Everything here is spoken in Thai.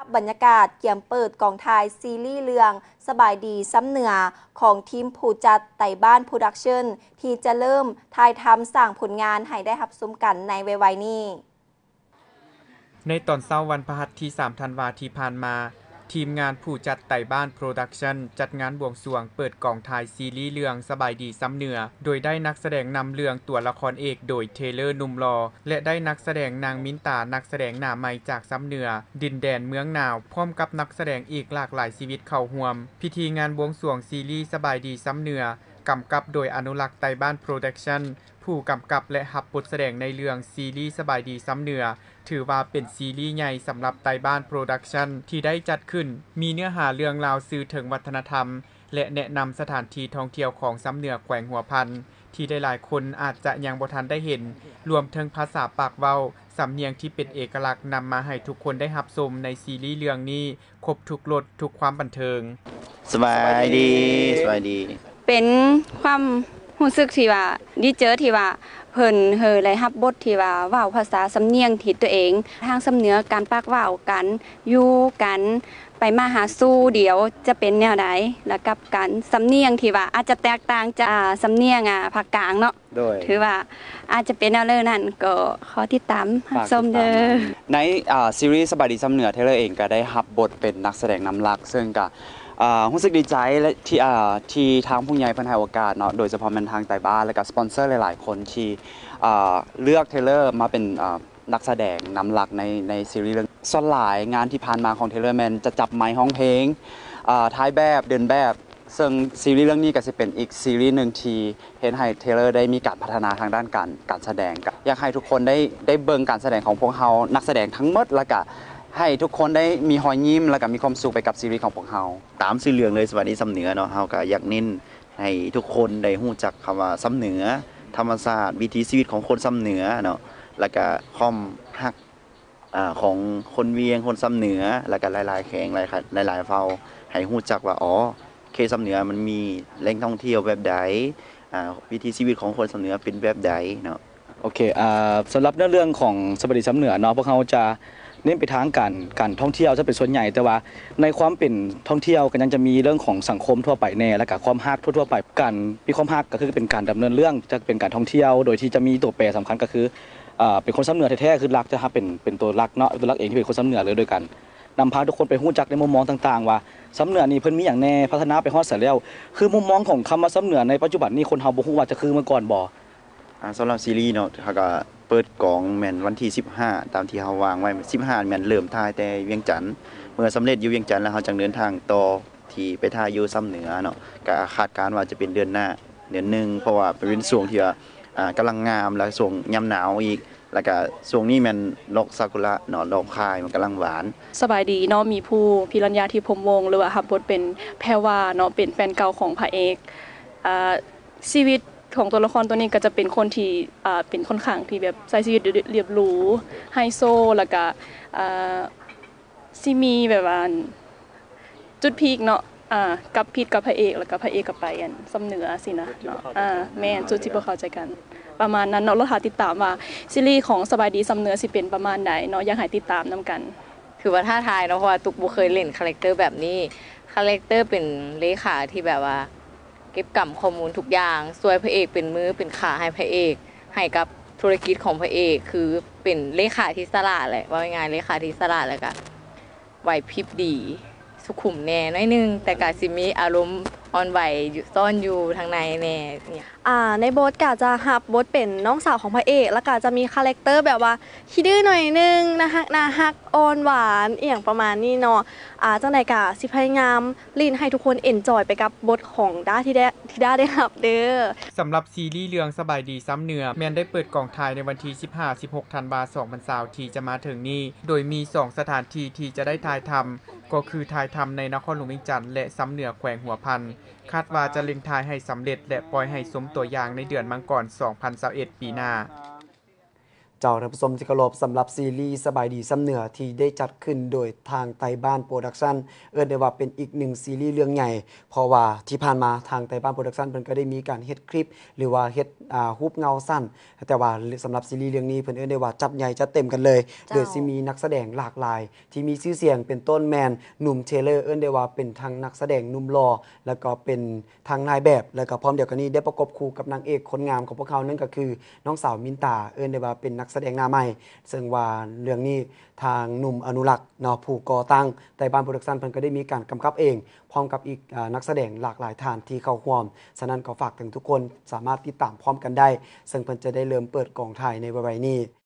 บรรยากาศเกี่ยมเปิดกองถ่ายซีรีส์เรื่องสบายดีซ้ำเหนือของทีมผู้จัดไต่บ้านโปรดักชั่นที่จะเริ่มถ่ายทำสร้างผลงานให้ได้รับชมกันในไวๆนี้ในตอนเช้าวันพฤหัสที่3ธันวาคมที่ผ่านมาทีมงานผู้จัดไต่บ้านโปรดักชั่นจัดงานบวงสรวงเปิดกองถ่ายซีรีส์เรื่องสบายดีซ้ำเหนือโดยได้นักแสดงนำเรื่องตัวละครเอกโดยเทเลอร์นุ่มรอและได้นักแสดงนางมิ้นตานักแสดงหน้าใหม่จากซ้ำเหนือดินแดนเมืองหนาวพร้อมกับนักแสดงอีกหลากหลายชีวิตเข้าร่วมพิธีงานบวงสรวงซีรีส์สบายดีซ้ำเหนือกำกับโดยอนุรักษ์ไต่บ้านโปรดักชั่นผู้กำกับและรับบทแสดงในเรื่องซีรีส์สบายดีซ้ำเหนือถือว่าเป็นซีรีส์ใหญ่สำหรับไต้บ้านโปรดักชั่นที่ได้จัดขึ้นมีเนื้อหาเรื่องราวสื่อถึงวัฒนธรรมและแนะนำสถานที่ท่องเที่ยวของซ้ำเหนือแขวงหัวพันที่ได้หลายคนอาจจะยังบ่ทันได้เห็นรวมถึงภาษาปากเว้าสำเนียงที่เป็นเอกลักษณ์นำมาให้ทุกคนได้รับชมในซีรีส์เรื่องนี้ครบทุกรสทุกความบันเทิงสบายดีเป็นความรู้สึกที่ว่าดีเจอที่ว่าเพิ่นได้รับบทที่ว่าเว้าภาษาสำเนียงที่ตัวเองทางสำเนียงการปากเว้ากันอยู่กันไปมาหาสู่เดี๋ยวจะเป็นแนวใดแล้วกับการสำเนียงที่ว่าอาจจะแตกต่างจากสำเนียงภาคกลางเนาะถือว่าอาจจะเป็นแนวเรื่องนั้นก็ขอติดตามชมเด้อในซีรีส์สบายดีซ้ำเหนือเทเลอร์เองก็ได้รับบทเป็นนักแสดงนำหลักซึ่งก็รู้สึกดีใจและที่ทางผู้ใหญ่เพิ่นให้โอกาสเนาะโดยเฉพาะมันทางไต้บ้านและก็สปอนเซอร์หลายๆคนที่เลือกเทเลอร์มาเป็นนักแสดงนำหลักในซีรีส์เรื่องส่วนหลายงานที่ผ่านมาของเทเลอร์แมนจะจับไมค์ร้องเพลงถ่ายแบบเดินแบบซึ่งซีรีส์เรื่องนี้ก็จะเป็นอีกซีรีส์หนึ่งที่เห็นให้เทเลอร์ได้มีการพัฒนาทางด้านการแสดงอยากให้ทุกคนได้เบิ่งการแสดงของพวกเรานักแสดงทั้งหมดแล้วก็ให้ทุกคนได้มีรอยยิ้มแล้วก็มีความสุขไปกับซีรีส์ของพวกเราตามชื่อเรื่องเลยสวัสดีซ้ำเหนือเนาะเฮาก็อยากเน้นให้ทุกคนได้รู้จักคำว่าซ้ำเหนือธรรมชาติวิถีชีวิตของคนซ้ำเหนือเนาะแล้วก็ความฮักของคนเวียงคนซ้ำเหนือแล้วก็หลายๆแขงหลายๆเผ่าให้รู้จักว่าอ๋อเคซ้ำเหนือมันมีแหล่งท่องเที่ยวแบบใดวิถีชีวิตของคนซ้ำเหนือเป็นแบบใดเนาะโอเคสำหรับเรื่องของสบายดีซ้ำเหนือเนาะพวกเขาจะเน้นไปทางการท่องเที่ยวจะเป็นส่วนใหญ่แต่ว่าในความเป็นท่องเที่ยวก็ยังจะมีเรื่องของสังคมทั่วไปแน่และก็ความฮักทั่วไปการมีความฮักก็คือเป็นการดำเนินเรื่องจะเป็นการท่องเที่ยวโดยที่จะมีตัวแปรสำคัญก็คือเป็นคนซ้ำเหนือแท้ๆคือรักจะเป็นตัวรักเนาะตัวรักเองที่เป็นคนซ้ำเหนือเลยโดยกันนำพาทุกคนไปรู้จักในมุมมองต่างๆว่าซ้ำเหนือนี่เพิ่นมีอย่างแน่พัฒนาไปฮอดเสร็จแล้วคือมุมมองของคำว่าซ้ำเหนือในปัจจุบันนี้คนเฮาบ่ฮู้ว่าจะคือเมื่อก่อนบ่สำหรับซีรีส์เนาะเขาก็เปิดกองแม่นวันที่15ตามที่เฮาวางไว้15แม่นเริ่มถ่ายแต่เวียงจันทน์เมื่อสำเร็จอยู่เวียงจันทน์แล้วเฮาจังเดินทางต่อที่ไปถ่ายอยู่ซ้ำเหนือเนาะก็คาดการณ์ว่าจะเป็นเดือนหน้าเดือนนึงเพราะว่าเป็นช่วงที่กำลังงามแล้วช่วงยามหนาวอีกแล้วก็ช่วงนี้แม่นดอกซากุระเนาะดอกคายมันกำลังหวานสบายดีเนาะมีผู้พิรัญญาที่พรหมวงศ์หรือว่ารับบทเป็นแพรวาเนาะเป็นแฟนเก่าของพระเอกชีวิตของตัวละครตัวนี้ก็จะเป็นคนที่เป็นค่อนข้างที่แบบใช้ชีวิตเรียบหรูไฮโซแล้วก็สิมีแบบว่าจุดพีคเนาะกับพีคกับพระเอกแล้วก็พระเอกกับไปอันซ้ำเหนือสินะเนาะแม่นจุดที่บ่เข้าใจกันประมาณนั้นเนาะเราหาติดตามว่าซีรีส์ของสบายดีซ้ำเหนือสิเป็นประมาณใดเนาะอยากให้ติดตามนํกันคือว่าท้าทายเนาะเพราะว่าตุกบ่เคยเล่นคาแรคเตอร์แบบนี้คาแรคเตอร์เป็นเลขาที่แบบว่าเก็บกำข้อมูลทุกอย่างช่วยพระเอกเป็นมือเป็นขาให้พระเอกให้กับธุรกิจของพระเอกคือเป็นเลขาที่ฉลาดแหละว่าง่ายๆเลขาที่ฉลาดแล้วก็ไหวพริบดีสุขุมแน่น้อยนึงแต่ก็สิมีอารมณ์อ่อนไหวอยู่ซ่อนอยู่ทางในแน่เนี่ยในบทก็จะรับบทเป็นน้องสาวของพระเอกแล้วก็จะมีคาแรคเตอร์แบบว่าขี้ดื้อหน่อยนึงน่าฮักอ่อนหวานอีหยังประมาณนี้เนาะจังได๋ก็สิพยายามลีนให้ทุกคนเอนจอยไปกับบทของด้าที่ได้รับเด้อสำหรับซีรีส์เรื่องสบายดีซ้ำเหนือแม่นได้เปิดกองถ่ายในวันที่15-16ธันวาคม2020ที่จะมาถึงนี้โดยมี2สถานที่ที่จะได้ถ่ายทำก็คือถ่ายทำในนครหลวงเวียงจันทน์และซ้ำเหนือแขวงหัวพันคาดว่าจะเล็งถ่ายให้สำเร็จและปล่อยให้สมตัวอย่างในเดือนมังกร2021ปีหน้าเจ้าท่านผู้ชมที่เคารพสำหรับซีรีส์สบายดีซ้ำเหนือที่ได้จัดขึ้นโดยทางไต้บ้านโปรดักชั่นได้ว่าเป็นอีกหนึ่งซีรีส์เรื่องใหญ่เพราะว่าที่ผ่านมาทางไต้บ้านโปรดักชั่นเพิ่นก็ได้มีการเฮ็ดคลิปหรือว่าเฮ็ดรูปเงาสั้นแต่ว่าสำหรับซีรีส์เรื่องนี้เพิ่นได้ว่าจับใหญ่จัดเต็มกันเลยโดยสิมีนักแสดงหลากหลายที่มีชื่อเสียงเป็นต้นแมนหนุ่มเทเลอร์ได้ว่าเป็นทั้งนักแสดงหนุ่มหล่อแล้วก็เป็นทางนายแบบแล้วก็พร้อมเดียวกันนี้ได้ประกบคู่กับนางเอกคนงามของพวกเขานั่นก็คือน้องสาวมินตาได้ว่าเป็นนักแสดงหน้าใหม่ซึ่งว่าเรื่องนี้ทางหนุ่มอนุรักษ์เนาะผู้ก่อตั้งไต้บ้านโปรดักชั่นเพิ่นก็ได้มีการกำกับเองพร้อมกับอีกนักแสดงหลากหลายท่านที่เข้าร่วมฉะนั้นก็ฝากถึงทุกคนสามารถติดตามพร้อมกันได้ซึ่งเพิ่นจะได้เริ่มเปิดกองถ่ายในวันนี้